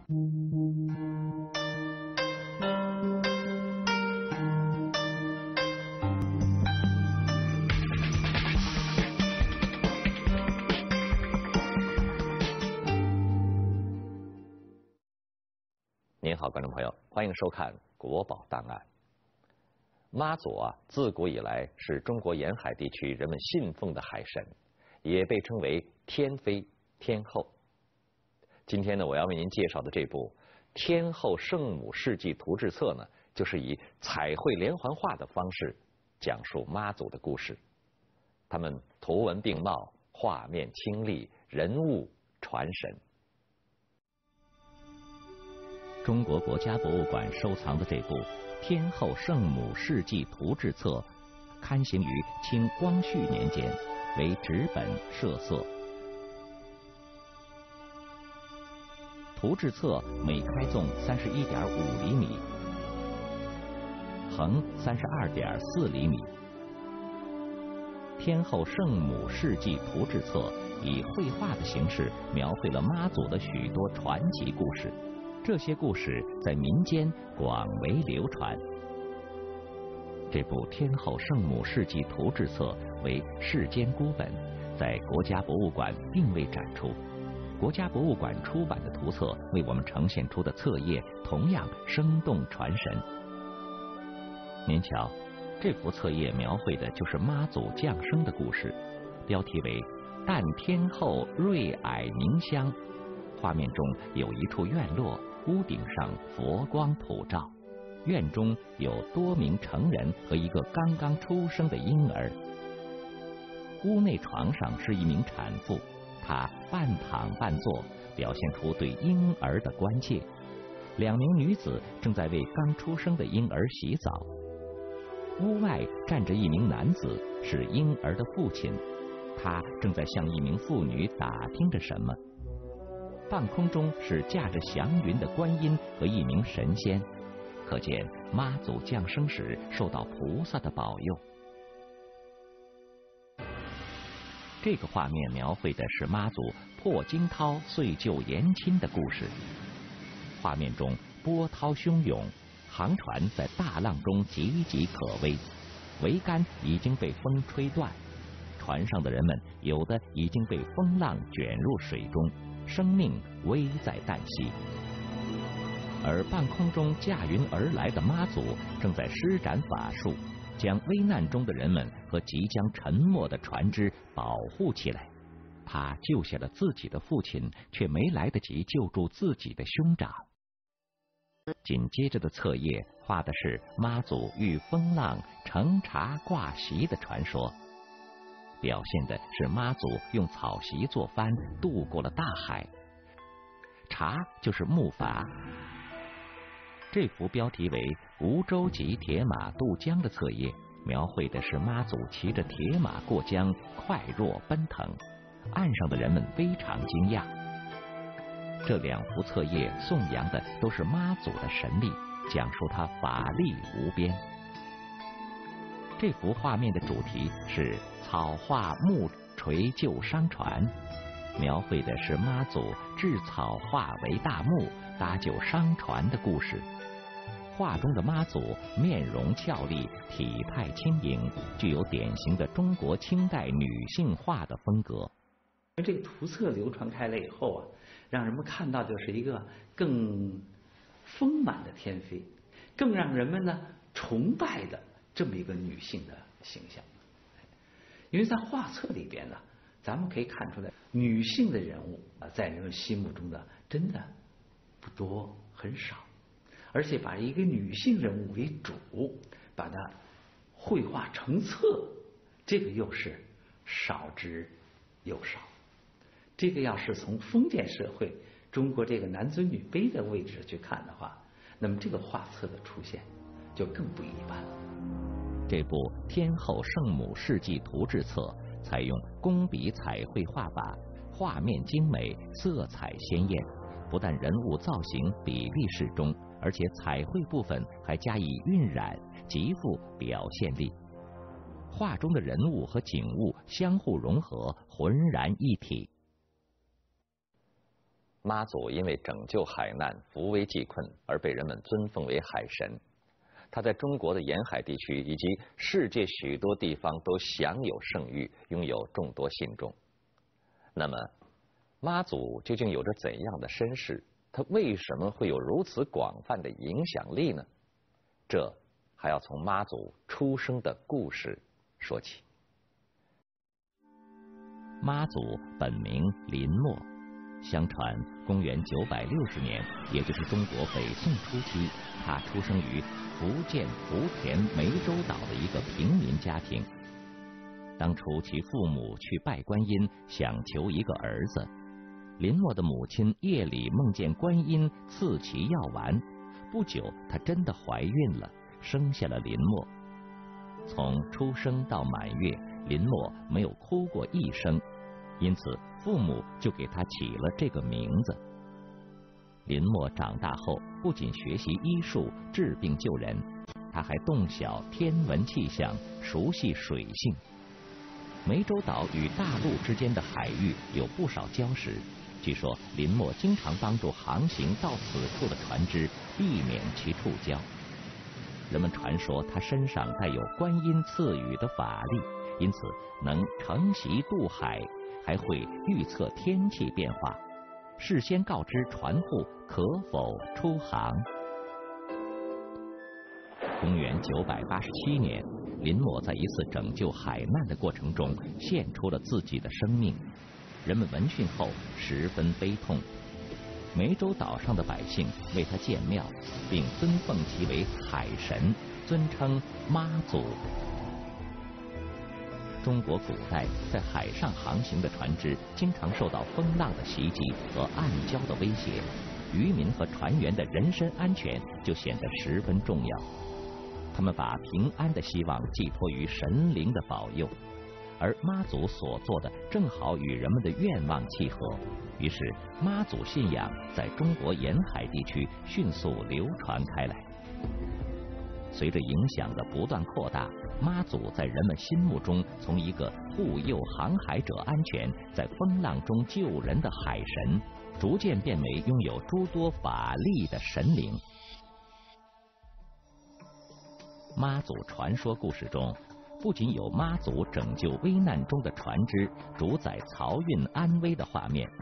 您好，观众朋友，欢迎收看《国宝档案》。妈祖自古以来是中国沿海地区人们信奉的海神，也被称为天妃、天后。今天呢，我要为您介绍的这部《天后圣母事迹图志册》呢，就是以彩绘连环画的方式讲述妈祖的故事。他们图文并茂，画面清丽，人物传神。中国国家博物馆收藏的这部《天后圣母事迹图志册》，刊行于清光绪年间，为纸本设色。图志册每开纵31.5厘米，横32.4厘米。天后圣母事迹图志册以绘画的形式描绘了妈祖的许多传奇故事。这些故事在民间广为流传。这部《天后圣母事迹图志册》为世间孤本，在国家博物馆并未展出。国家博物馆出版的图册为我们呈现出的册页同样生动传神。您瞧，这幅册页描绘的就是妈祖降生的故事，标题为“但天后瑞霭凝香”。画面中有一处院落，屋顶上佛光普照，院中有多名成人和一个刚刚出生的婴儿。屋内床上是一名产妇，她半躺半坐，表现出对婴儿的关切。两名女子正在为刚出生的婴儿洗澡。屋外站着一名男子，是婴儿的父亲，他正在向一名妇女打听着什么。半空中是驾着祥云的观音和一名神仙，可见妈祖降生时受到菩萨的保佑。这个画面描绘的是妈祖破惊涛遂救延亲的故事。画面中波涛汹涌，航船在大浪中岌岌可危，桅杆已经被风吹断，船上的人们有的已经被风浪卷入水中，生命危在旦夕。而半空中驾云而来的妈祖正在施展法术，将危难中的人们和即将沉没的船只保护起来。他救下了自己的父亲，却没来得及救助自己的兄长。紧接着的册页画的是妈祖遇风浪乘茶挂席的传说，表现的是妈祖用草席做帆渡过了大海，茶就是木筏。这幅标题为《梧州及铁马渡江》的册页描绘的是妈祖骑着铁马过江，快若奔腾，岸上的人们非常惊讶。这两幅册页颂扬的都是妈祖的神力，讲述她法力无边。这幅画面的主题是草画木锤救商船，描绘的是妈祖制草画为大木，搭救商船的故事。画中的妈祖面容俏丽，体态轻盈，具有典型的中国清代女性画的风格。 这个图册流传开来以后让人们看到就是一个更丰满的天妃，更让人们呢崇拜的这么一个女性的形象。因为在画册里边呢，咱们可以看出来，女性的人物在人们心目中的真的不多，很少，而且把一个女性人物为主，把它绘画成册，这个又是少之又少。这个要是从封建社会中国这个男尊女卑的位置去看的话，那么这个画册的出现就更不一般了。 这部《天后圣母事迹图志册》采用工笔彩绘画法，画面精美，色彩鲜艳，不但人物造型比例适中，而且彩绘部分还加以晕染，极富表现力。画中的人物和景物相互融合，浑然一体。 妈祖因为拯救海难、扶危济困而被人们尊奉为海神。他在中国的沿海地区以及世界许多地方都享有盛誉，拥有众多信众。那么，妈祖究竟有着怎样的身世？他为什么会有如此广泛的影响力呢？这还要从妈祖出生的故事说起。妈祖本名林默，相传公元960年，也就是中国北宋初期，他出生于福建莆田湄洲岛的一个平民家庭。当初其父母去拜观音，想求一个儿子。林默的母亲夜里梦见观音赐其药丸，不久她真的怀孕了，生下了林默。从出生到满月，林默没有哭过一声，因此父母就给他起了这个名字。林默长大后，不仅学习医术、治病救人，他还洞晓天文气象，熟悉水性。湄洲岛与大陆之间的海域有不少礁石，据说林默经常帮助航行到此处的船只避免其触礁。人们传说他身上带有观音赐予的法力，因此能乘席渡海，还会预测天气变化，事先告知船户可否出航。公元987年，林默在一次拯救海难的过程中献出了自己的生命，人们闻讯后十分悲痛。湄洲岛上的百姓为他建庙，并尊奉其为海神，尊称妈祖。中国古代在海上航行的船只经常受到风浪的袭击和暗礁的威胁，渔民和船员的人身安全就显得十分重要。他们把平安的希望寄托于神灵的保佑，而妈祖所做的正好与人们的愿望契合，于是妈祖信仰在中国沿海地区迅速流传开来。随着影响的不断扩大，妈祖在人们心目中从一个护佑航海者安全、在风浪中救人的海神，逐渐变为拥有诸多法力的神灵。妈祖传说故事中，不仅有妈祖拯救危难中的船只、主宰漕运安危的画面，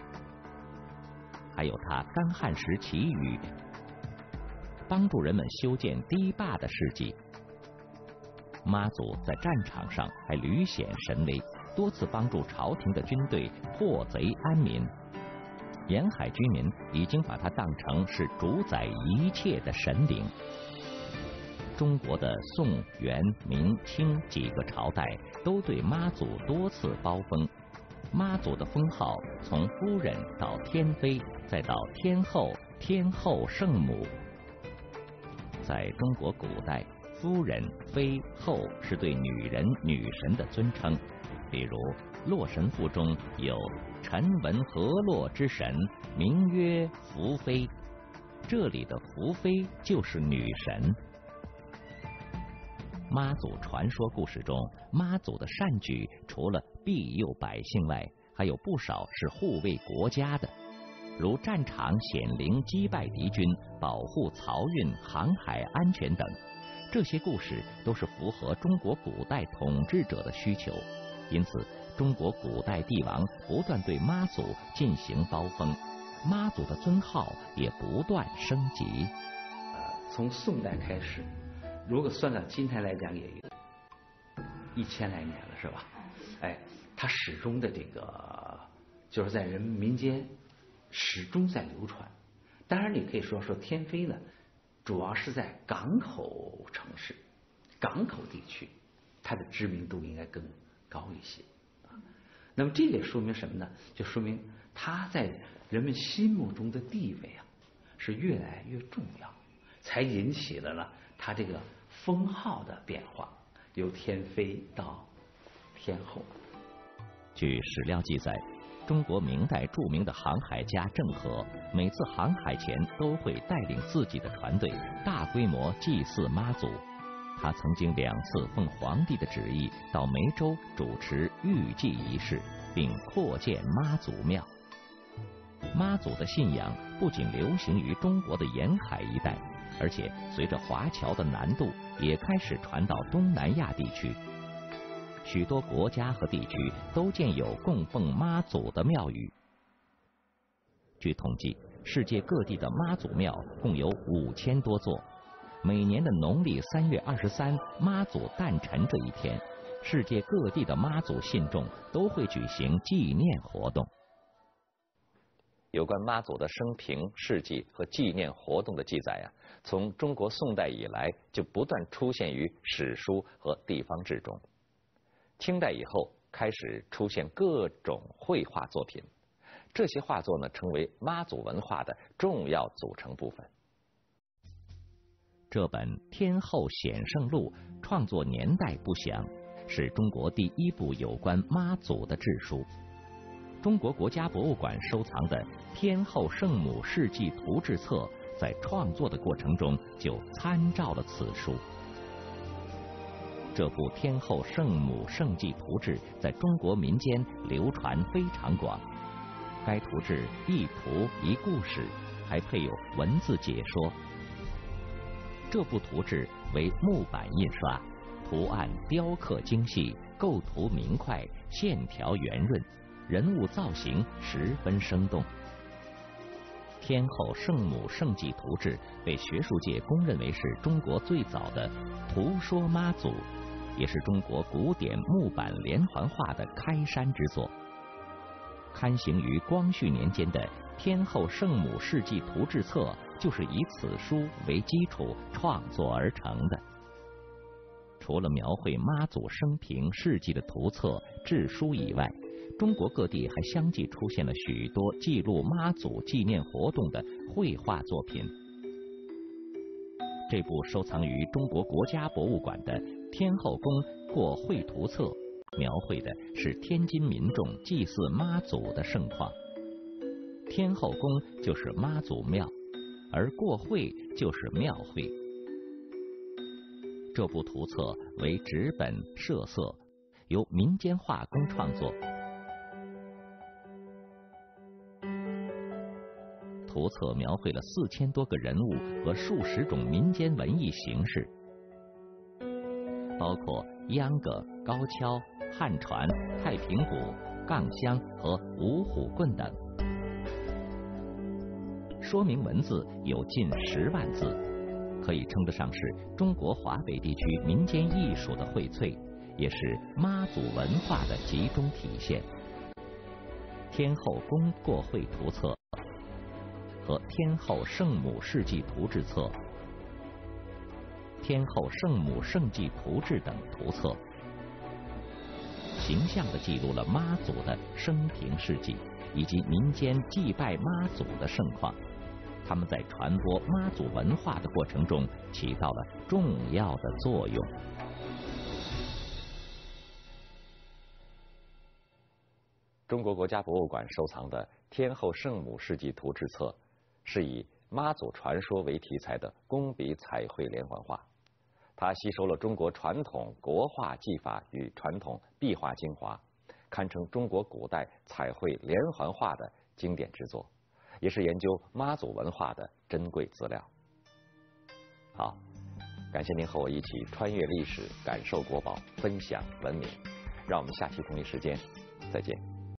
还有他干旱时祈雨、帮助人们修建堤坝的事迹。妈祖在战场上还屡显神威，多次帮助朝廷的军队破贼安民。沿海居民已经把他当成是主宰一切的神灵。中国的宋、元、明、清几个朝代都对妈祖多次褒封，妈祖的封号从夫人到天妃，再到天后、天后圣母。在中国古代，夫人、妃、后是对女人、女神的尊称，比如《洛神赋》中有臣闻河洛之神，名曰福妃，这里的福妃就是女神。妈祖传说故事中，妈祖的善举除了庇佑百姓外，还有不少是护卫国家的，如战场显灵击败敌军、保护漕运、航海安全等。这些故事都是符合中国古代统治者的需求，因此中国古代帝王不断对妈祖进行褒封，妈祖的尊号也不断升级。 从宋代开始，如果算到今天来讲，也有1000来年了，是吧？它始终的这个就是在人们民间始终在流传。当然，你可以说天妃呢，主要是在港口城市、港口地区，它的知名度应该更高一些。那么这也说明什么呢？就说明它在人们心目中的地位是越来越重要，才引起了呢它这个封号的变化，由天妃到天后。 据史料记载，中国明代著名的航海家郑和，每次航海前都会带领自己的船队大规模祭祀妈祖。他曾经2次奉皇帝的旨意到湄洲主持御祭仪式，并扩建妈祖庙。 妈祖的信仰不仅流行于中国的沿海一带，而且随着华侨的南渡，也开始传到东南亚地区。许多国家和地区都建有供奉妈祖的庙宇。据统计，世界各地的妈祖庙共有5000多座。每年的农历3月23妈祖诞辰这一天，世界各地的妈祖信众都会举行纪念活动。有关妈祖的生平、事迹和纪念活动的记载从中国宋代以来就不断出现于史书和地方志中。清代以后开始出现各种绘画作品，这些画作呢成为妈祖文化的重要组成部分。这本《天后显圣录》创作年代不详，是中国第一部有关妈祖的志书。中国国家博物馆收藏的《天后圣母事迹图志册》在创作的过程中就参照了此书。这部《天后圣母圣迹图志》在中国民间流传非常广。该图志一图一故事，还配有文字解说。这部图志为木板印刷，图案雕刻精细，构图明快，线条圆润，人物造型十分生动。天后圣母圣迹图志被学术界公认为是中国最早的图说妈祖，也是中国古典木板连环画的开山之作。刊行于光绪年间的《天后圣母事迹图志册》就是以此书为基础创作而成的。除了描绘妈祖生平事迹的图册、志书以外，中国各地还相继出现了许多记录妈祖纪念活动的绘画作品。这部收藏于中国国家博物馆的《天后宫过绘图册》描绘的是天津民众祭祀妈祖的盛况。天后宫就是妈祖庙，而过会就是庙会。这部图册为纸本设色，由民间画工创作。图册描绘了4000多个人物和数十种民间文艺形式，包括秧歌、高跷、汉船、太平鼓、杠箱和五虎棍等。说明文字有近10万字，可以称得上是中国华北地区民间艺术的荟萃，也是妈祖文化的集中体现。天后宫过会图册和天后圣母事迹图志册、天后圣母圣迹图志等图册，形象地记录了妈祖的生平事迹以及民间祭拜妈祖的盛况。他们在传播妈祖文化的过程中起到了重要的作用。中国国家博物馆收藏的《天后圣母事迹图志册》是以妈祖传说为题材的工笔彩绘连环画，它吸收了中国传统国画技法与传统壁画精华，堪称中国古代彩绘连环画的经典之作，也是研究妈祖文化的珍贵资料。好，感谢您和我一起穿越历史，感受国宝，分享文明。让我们下期同一时间再见。